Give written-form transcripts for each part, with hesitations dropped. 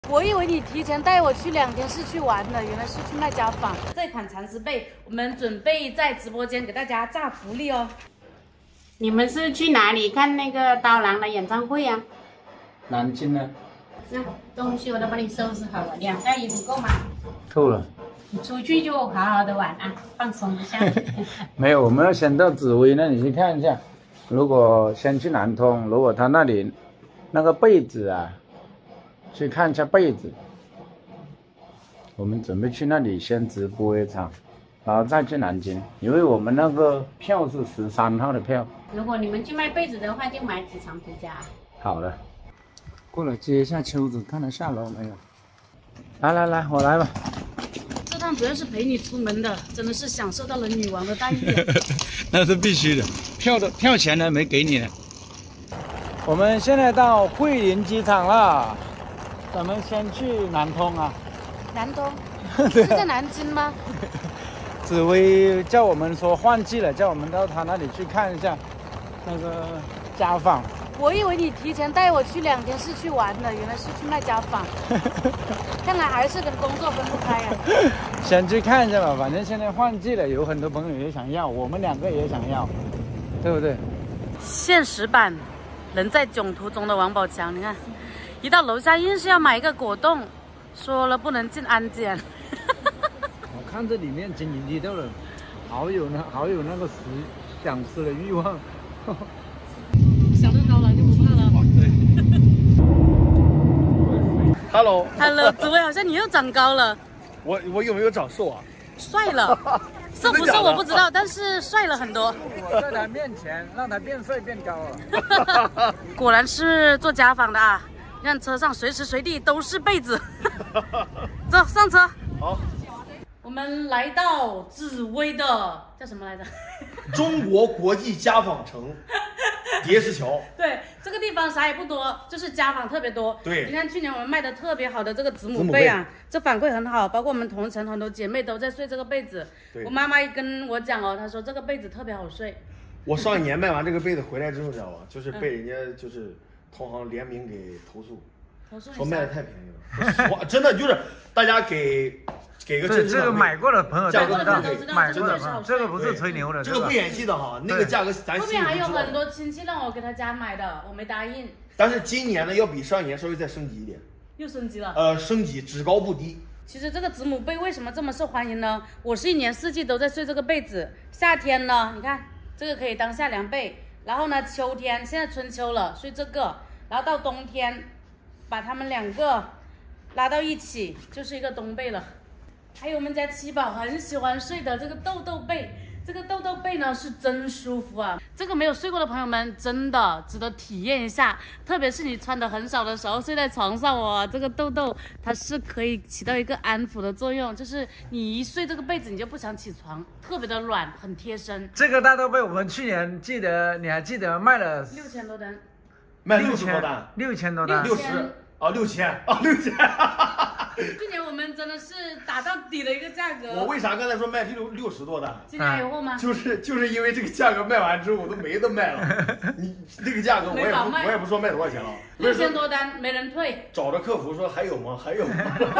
我以为你提前带我去2天是去玩的，原来是去卖家纺。这款蚕丝被我们准备在直播间给大家炸福利哦。你们是去哪里看那个刀郎的演唱会啊？ 南京呢？ 那东西我都帮你收拾好了，2袋衣服够吗？ 够了。 你出去就好好的玩啊，放松一下。 没有，我们要先到紫薇那里去看一下。如果先去南通，如果他那里那个被子啊，去看一下被子。我们准备去那里先直播一场，然后再去南京，因为我们那个票是13号的票。 如果你们去卖被子的话，就买几床皮夹。 好了，过来接一下秋子，看他下楼没有？来，我来吧。 这趟主要是陪你出门的，真的是享受到了女王的待遇。 那是必须的，票钱呢没给你呢。我们现在到桂林机场了，咱们先去南通啊。 南通是在南京吗？ 紫薇叫我们说换季了，叫我们到他那里去看一下那个家纺。 我以为你提前带我去2天是去玩的，原来是去卖家纺。看来还是跟工作分不开呀。 先去看一下吧，反正现在换季了，有很多朋友也想要，我们2个也想要，对不对？ 现实版人在囧途中的王宝强，你看，一到楼下硬是要买一个果冻，说了不能进安检。 我看这里面晶莹剔透的，好有那个想吃的欲望。 想乐高了就不怕了。Hello， 紫薇，好像你又长高了。 我有没有长瘦啊？ 帅了，瘦不瘦我不知道，但是帅了很多。 我在他面前让他变帅变高了。 果然是做家纺的啊！你看车上随时随地都是被子。走上车。 好。 我们来到紫薇的叫什么来着？ 中国国际家纺城叠石桥。 对，这个地方啥也不多，就是家纺特别多。 对， 你看去年我们卖的特别好的这个子母被啊，这反馈很好，包括我们同城很多姐妹都在睡这个被子。我妈妈跟我讲哦，她说这个被子特别好睡。 我上一年卖完这个被子回来之后，知道吧？就是被人家就是同行联名给投诉，说卖的太便宜了。我真的就是大家给个真这个买过的朋友价格都知道， 买过的朋友，这个不是吹牛的， 这个不演戏的哈，那个价格咱后面还有很多亲戚让我给他家买的，我没答应。 但是今年呢，要比上一年稍微再升级一点。 又升级了？ 升级，只高不低。 其实这个子母被为什么这么受欢迎呢？我是1年4季都在睡这个被子。夏天呢，你看这个可以当夏凉被，然后呢，秋天现在春秋了睡这个，然后到冬天把它们2个拉到一起就是一个冬被了。还有我们家七宝很喜欢睡的这个豆豆被，这个豆豆被呢是真舒服啊！这个没有睡过的朋友们真的值得体验一下，特别是你穿的很少的时候睡在床上哦，这个豆豆它是可以起到一个安抚的作用，就是你一睡这个被子你就不想起床，特别的软，很贴身。 这个大豆被我们去年你还记得卖了 6000多单， 卖60多单 ，6000多单 ，6000啊，6000。 去年我们真的是打到底的一个价格。 我为啥刚才说卖60多单？ 今年还有货吗？ 就是因为这个价格卖完之后，我都没得卖了。你这个价格我也不说卖多少钱了 ，6000多单没人退。 找着客服说还有吗？还有吗？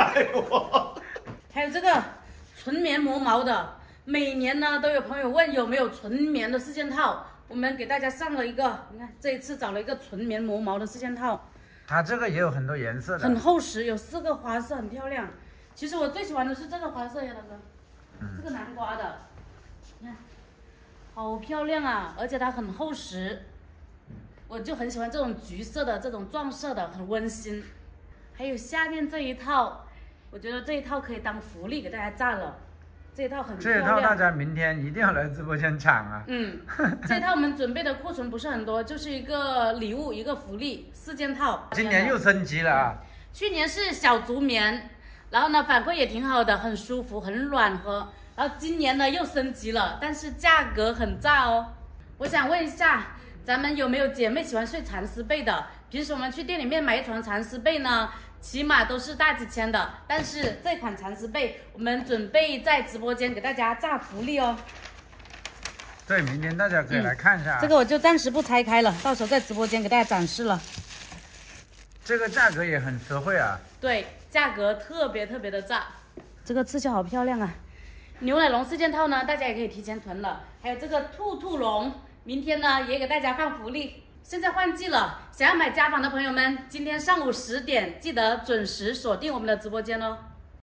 还有这个纯棉磨毛的，每年呢都有朋友问有没有纯棉的4件套，我们给大家上了一个，你看这一次找了一个纯棉磨毛的4件套。它这个也有很多颜色的， 很厚实，有4个花色，很漂亮。其实我最喜欢的是这个花色呀，大哥，这个南瓜的，你看，好漂亮啊！而且它很厚实，我就很喜欢这种橘色的，这种撞色的，很温馨。还有下面这一套，我觉得这一套可以当福利给大家炸了。这一套很漂亮， 这一套大家明天一定要来直播间抢啊！ 这一套我们准备的库存不是很多，就是一个礼物，一个福利，4件套。 今年又升级了啊！ 去年是小竹棉，然后呢反馈也挺好的，很舒服，很软和。然后今年呢又升级了，但是价格很炸哦。我想问一下，咱们有没有姐妹喜欢睡蚕丝被的？平时我们去店里面买一床蚕丝被呢，起码都是大几千的，但是这款蚕丝被我们准备在直播间给大家炸福利哦。 对，明天大家可以来看一下。 这个我就暂时不拆开了，到时候在直播间给大家展示了。 这个价格也很实惠啊。 对，价格特别的炸。这个刺绣好漂亮啊！牛奶笼4件套呢，大家也可以提前囤了。还有这个兔笼，明天呢也给大家放福利。现在换季了，想要买家纺的朋友们，今天上午10点记得准时锁定我们的直播间哦。